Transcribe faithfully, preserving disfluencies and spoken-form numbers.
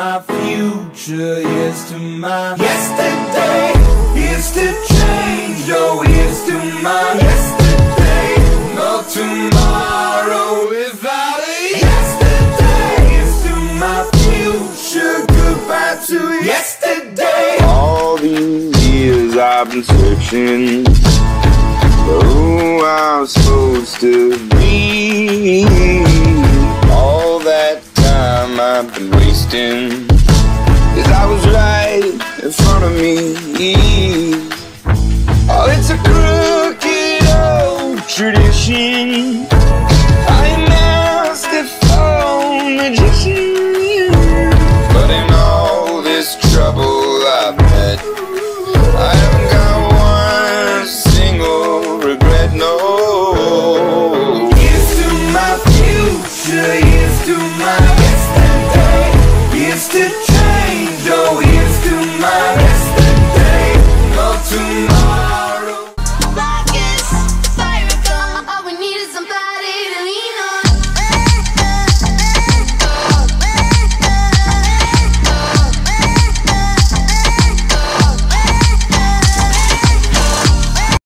my future. Here's to my yesterday. Here's to change. Oh, here's to my yesterday. No tomorrow without a yesterday. Here's to my future. Goodbye to yesterday. All these years I've been searching for who I'm supposed to be. All that time I've been wasting, 'cause I was right in front of me. Oh, it's a cruel